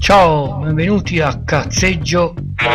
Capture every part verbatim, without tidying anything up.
Ciao, benvenuti a Cazzeggio.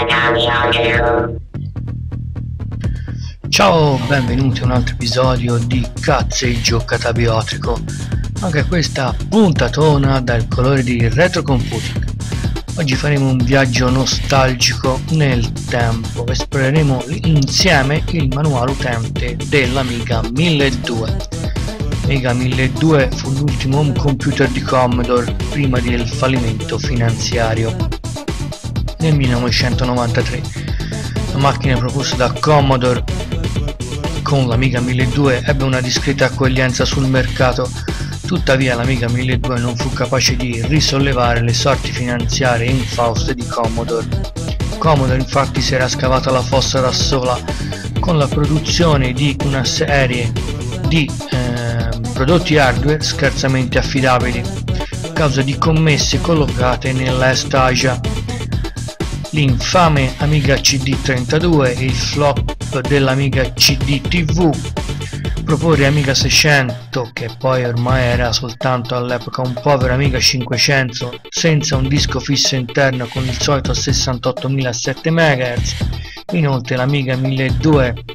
Ciao, benvenuti a un altro episodio di Cazzeggio Catabiotico. Anche questa puntatona dal colore di Retro Computing. Oggi faremo un viaggio nostalgico nel tempo. Esploreremo insieme il manuale utente dell'Amiga milleduecento. Amiga milleduecento fu l'ultimo home computer di Commodore prima del fallimento finanziario nel millenovecentonovantatré. La macchina proposta da Commodore con l'Amiga milleduecento ebbe una discreta accoglienza sul mercato, tuttavia l'Amiga milleduecento non fu capace di risollevare le sorti finanziarie infauste di Commodore. Commodore infatti si era scavata la fossa da sola con la produzione di una serie di eh, prodotti hardware scarsamente affidabili a causa di commesse collocate nell'Est Asia. L'infame Amiga C D trentadue e il flop dell'Amiga C D T V, proporre Amiga seicento, che poi ormai era soltanto all'epoca un povero Amiga cinquecento senza un disco fisso interno con il solito sessantottomila sette megahertz. Inoltre l'Amiga milleduecento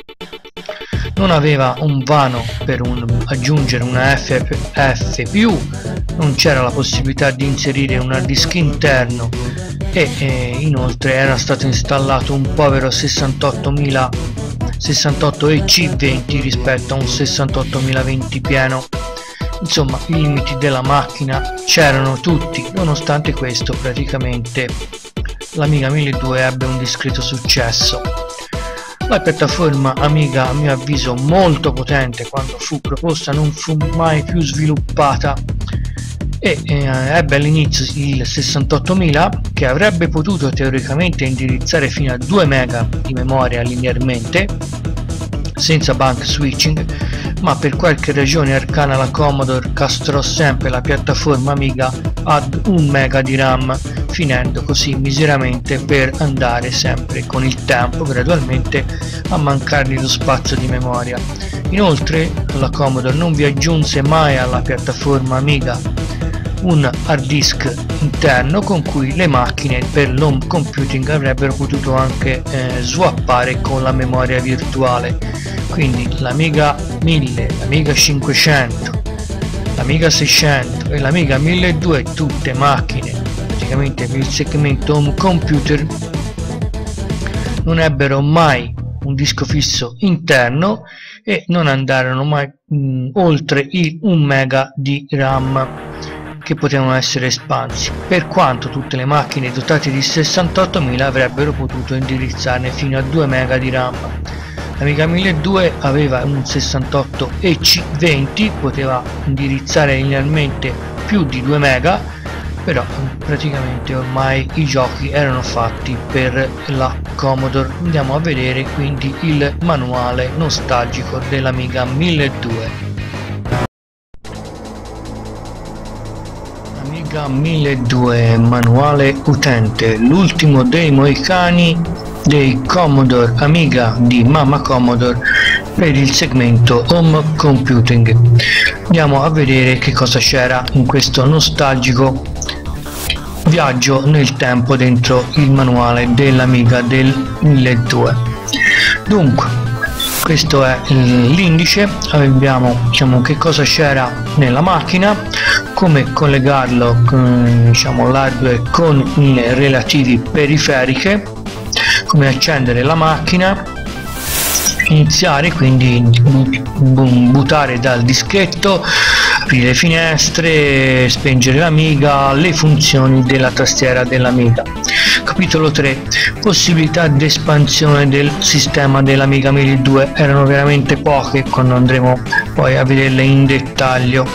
non aveva un vano per un, aggiungere una F F più, non c'era la possibilità di inserire un hard disk interno e eh, inoltre era stato installato un povero sessantottomila sessantotto E C venti rispetto a un sessantottomila venti pieno. Insomma, i limiti della macchina c'erano tutti. Nonostante questo, praticamente l'Amiga milleduecento ebbe un discreto successo. La piattaforma Amiga, a mio avviso molto potente quando fu proposta, non fu mai più sviluppata e eh, ebbe all'inizio il sessantottomila, che avrebbe potuto teoricamente indirizzare fino a due mega di memoria linearmente senza bank switching, ma per qualche ragione arcana la Commodore castrò sempre la piattaforma Amiga ad un mega di RAM, finendo così miseramente per andare sempre con il tempo gradualmente a mancargli lo spazio di memoria. Inoltre la Commodore non vi aggiunse mai alla piattaforma Amiga un hard disk interno con cui le macchine per l'home computing avrebbero potuto anche eh, swappare con la memoria virtuale. Quindi l'Amiga mille, l'Amiga cinquecento, l'Amiga seicento e l'Amiga milleduecento, tutte macchine praticamente per il segmento home computer, non ebbero mai un disco fisso interno e non andarono mai mh, oltre il un mega di RAM che potevano essere espansi, per quanto tutte le macchine dotate di sessantottomila avrebbero potuto indirizzarne fino a due mega di RAM. L'Amiga milleduecento aveva un sessantotto E C venti, poteva indirizzare linearmente più di due mega, però praticamente ormai i giochi erano fatti per la Commodore. Andiamo a vedere quindi il manuale nostalgico dell'Amiga milleduecento. Amiga milleduecento, manuale utente, l'ultimo dei moicani dei Commodore Amiga di Mamma Commodore per il segmento home computing. Andiamo a vedere che cosa c'era in questo nostalgico viaggio nel tempo dentro il manuale dell'Amiga del milleduecento. Dunque, questo è l'indice, abbiamo diciamo che cosa c'era nella macchina, come collegarlo con diciamo, l'hardware con le relativi periferiche, come accendere la macchina, iniziare quindi buttare dal dischetto, aprire le finestre, spengere l'Amiga, le funzioni della tastiera dell'Amiga. Capitolo tre. Possibilità di espansione del sistema dell'Amiga milleduecento erano veramente poche, quando andremo poi a vederle in dettaglio.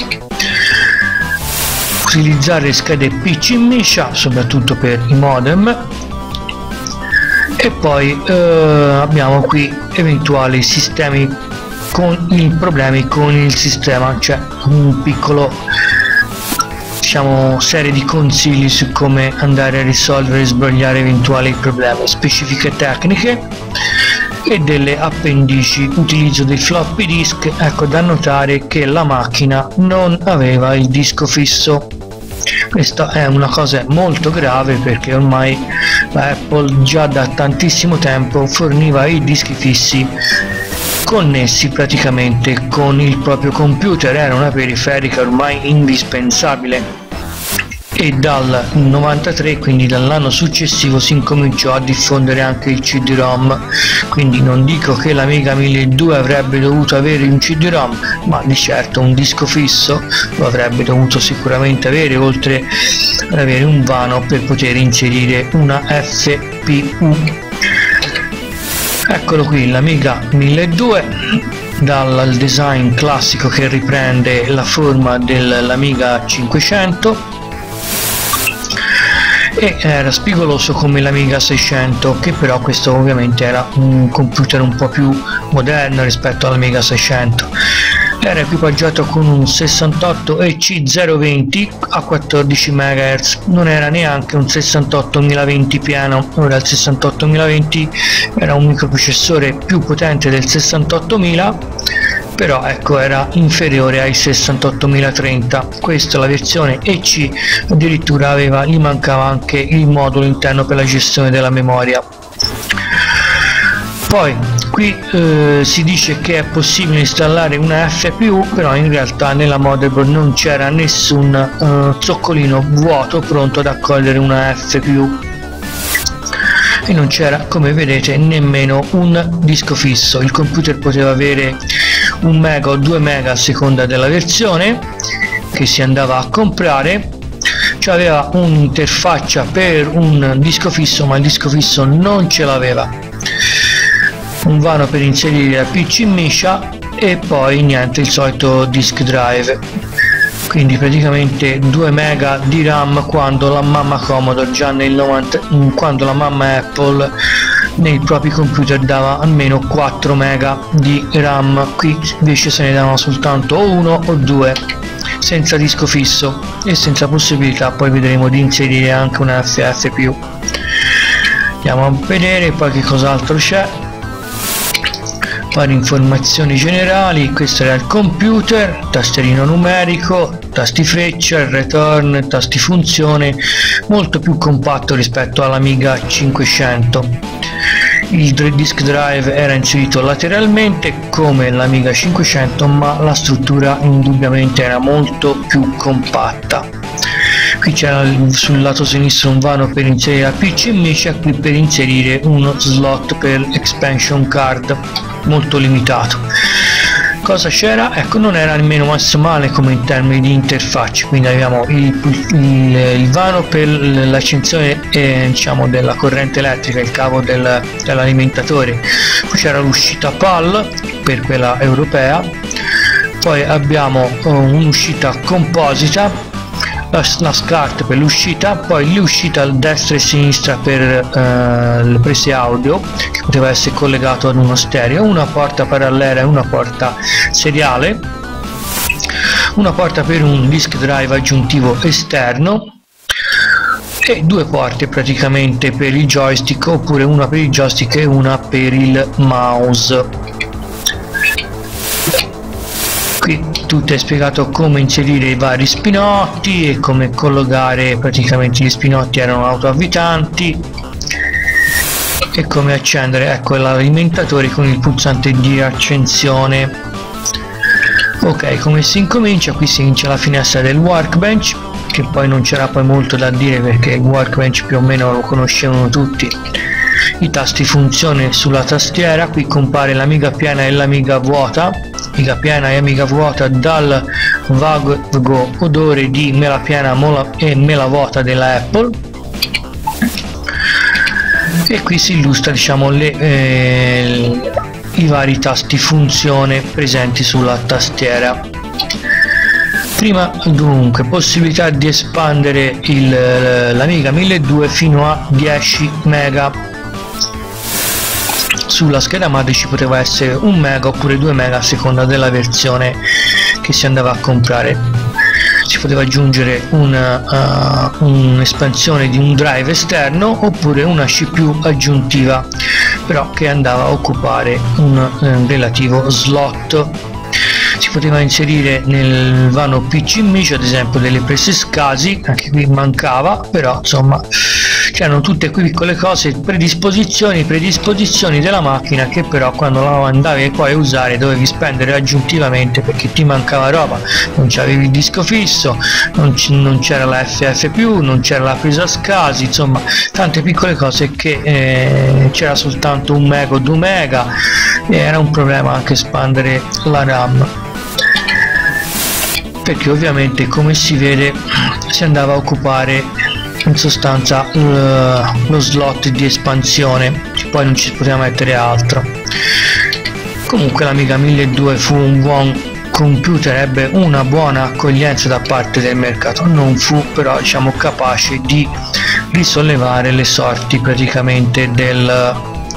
Utilizzare schede P C Misha soprattutto per i modem, e poi eh, abbiamo qui eventuali sistemi con i problemi con il sistema, cioè un piccolo diciamo serie di consigli su come andare a risolvere e sbrogliare eventuali problemi, specifiche tecniche e delle appendici. Utilizzo dei floppy disk. Ecco, da notare che la macchina non aveva il disco fisso, Questa è una cosa molto grave, perché ormai la Apple già da tantissimo tempo forniva i dischi fissi connessi praticamente con il proprio computer, era una periferica ormai indispensabile, e dal novantatré, quindi dall'anno successivo, si incominciò a diffondere anche il C D ROM. Quindi non dico che l'Amiga milleduecento avrebbe dovuto avere un C D ROM, ma di certo un disco fisso lo avrebbe dovuto sicuramente avere, oltre ad avere un vano per poter inserire una F P U. Eccolo qui l'Amiga milleduecento, dal design classico che riprende la forma dell'Amiga cinquecento, e era spigoloso come l'Amiga seicento, che però questo ovviamente era un computer un po' più moderno rispetto all'Amiga seicento. Era equipaggiato con un sessantotto E C zero venti a quattordici megahertz, non era neanche un sessantottomila-venti pieno. Ora il sessantottomila-venti era un microprocessore più potente del sessantottomila, però ecco era inferiore ai sessantottomila trenta. Questa, la versione E C, addirittura aveva, gli mancava anche il modulo interno per la gestione della memoria. Poi qui eh, si dice che è possibile installare una F P U, però in realtà nella motherboard non c'era nessun eh, zoccolino vuoto pronto ad accogliere una F P U, e non c'era, come vedete, nemmeno un disco fisso. Il computer poteva avere un mega o due mega a seconda della versione che si andava a comprare. Cioè aveva un'interfaccia per un disco fisso, ma il disco fisso non ce l'aveva, un vano per inserire la P C Misha e poi niente, il solito disk drive. Quindi praticamente due mega di RAM, quando la mamma Commodore già nel novanta, quando la mamma Apple nei propri computer dava almeno quattro mega di RAM. Qui invece se ne davano soltanto o uno o due, senza disco fisso e senza possibilità, poi vedremo, di inserire anche una F P U. Andiamo a vedere poi che cos'altro c'è. Varie informazioni generali. Questo era il computer: tastierino numerico, tasti freccia, return, tasti funzione, molto più compatto rispetto all'Amiga cinquecento. Il disk drive era inserito lateralmente come l'Amiga cinquecento, ma la struttura indubbiamente era molto più compatta. Qui c'era sul lato sinistro un vano per inserire la P C Misha, qui per inserire uno slot per expansion card molto limitato. Cosa c'era? Ecco, non era nemmeno messo male come in termini di interfacce. Quindi abbiamo il, il, il vano per l'accensione eh, diciamo della corrente elettrica, il cavo del, dell'alimentatore. Poi c'era l'uscita P A L per quella europea, poi abbiamo oh, un'uscita composita, la, la SCART per l'uscita, poi l'uscita a destra e sinistra per eh, le prese audio, che poteva essere collegato ad uno stereo, una porta parallela e una porta seriale, una porta per un disk drive aggiuntivo esterno e due porte praticamente per il joystick, oppure una per il joystick e una per il mouse. Qui tutto è spiegato come inserire i vari spinotti e come collocare, praticamente gli spinotti erano autoavvitanti, e come accendere, ecco, l'alimentatore con il pulsante di accensione. Ok, come si incomincia? Qui si inizia la finestra del Workbench, che poi non c'era poi molto da dire perché il Workbench più o meno lo conoscevano tutti. I tasti funzione sulla tastiera. Qui compare l'Amiga piena e l'Amiga vuota. Amiga piena e Amiga vuota dal vago odore di mela piena e mela vuota della Apple. E qui si illustra, diciamo, le, eh, i vari tasti funzione presenti sulla tastiera. Prima, dunque, possibilità di espandere l'Amiga milleduecento fino a dieci mega. Sulla scheda madre ci poteva essere un mega oppure due mega a seconda della versione che si andava a comprare. Si poteva aggiungere un'espansione uh, un di un drive esterno oppure una C P U aggiuntiva, però che andava a occupare un, un relativo slot. Si poteva inserire nel vano P C Micio ad esempio delle prese SCSI, anche qui mancava, però insomma c'erano tutte quelle piccole cose, predisposizioni predisposizioni della macchina che però quando la andavi poi a usare dovevi spendere aggiuntivamente perché ti mancava roba, non c'avevi il disco fisso, non c'era la F F più, non c'era la presa SCSI, insomma tante piccole cose che eh, c'era soltanto un mega o due mega e era un problema anche espandere la RAM, perché ovviamente come si vede si andava a occupare in sostanza lo slot di espansione, poi non ci poteva mettere altro. Comunque l'Amiga milleduecento fu un buon computer, ebbe una buona accoglienza da parte del mercato, non fu però diciamo capace di risollevare le sorti praticamente del,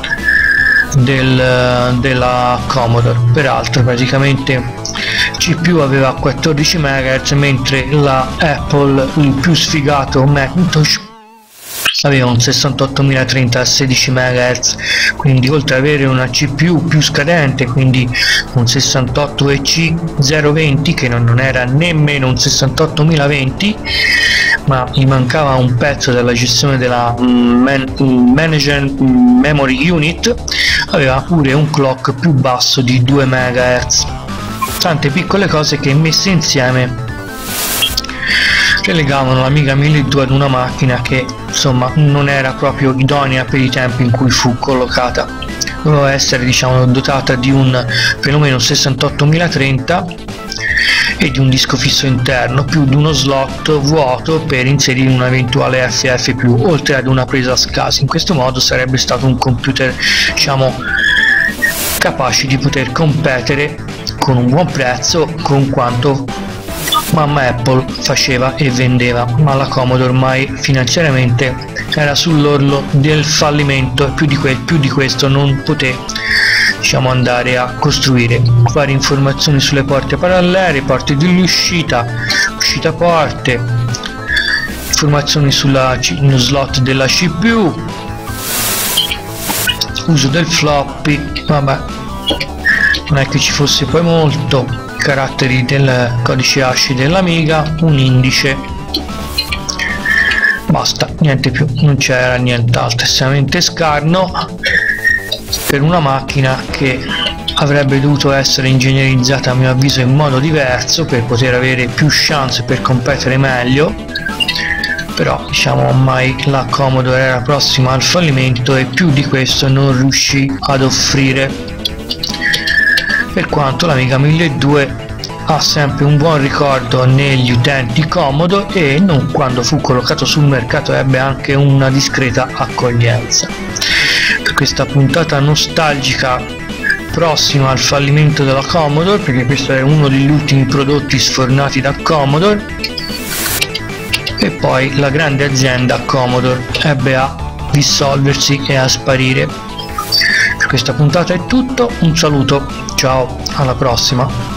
del della Commodore. Peraltro praticamente C P U aveva quattordici megahertz, mentre la Apple, il più sfigato Macintosh, aveva un sessantottomilatrenta a sedici megahertz, quindi oltre ad avere una C P U più scadente, quindi un sessantotto E C zero venti che non era nemmeno un sessantottomilaventi, ma gli mancava un pezzo della gestione della man Management Memory Unit, aveva pure un clock più basso di due megahertz. Tante piccole cose che messe insieme relegavano l'Amiga milleduecento ad una macchina che insomma non era proprio idonea per i tempi in cui fu collocata. Doveva essere diciamo dotata di un perlomeno sessantottomilatrenta e di un disco fisso interno più di uno slot vuoto per inserire un eventuale F F più, oltre ad una presa SCSI. In questo modo sarebbe stato un computer diciamo capace di poter competere con un buon prezzo con quanto mamma Apple faceva e vendeva, ma la Commodore ormai finanziariamente era sull'orlo del fallimento e più di, que più di questo non poté diciamo andare a costruire. Varie informazioni sulle porte parallele, porte dell'uscita, uscita porte, informazioni sulla no slot della C P U, uso del floppy, vabbè non è che ci fosse poi molto, caratteri del codice ASCII dell'Amiga, un indice, basta, niente più, non c'era nient'altro. Estremamente scarno per una macchina che avrebbe dovuto essere ingegnerizzata a mio avviso in modo diverso per poter avere più chance per competere meglio, però diciamo ormai la Commodore era prossima al fallimento e più di questo non riuscì ad offrire, per quanto l'Amiga milleduecento ha sempre un buon ricordo negli utenti Commodore e non quando fu collocato sul mercato ebbe anche una discreta accoglienza. Per questa puntata nostalgica prossima al fallimento della Commodore, perché questo è uno degli ultimi prodotti sfornati da Commodore, e poi la grande azienda Commodore ebbe a dissolversi e a sparire. Per questa puntata è tutto, un saluto, ciao, alla prossima.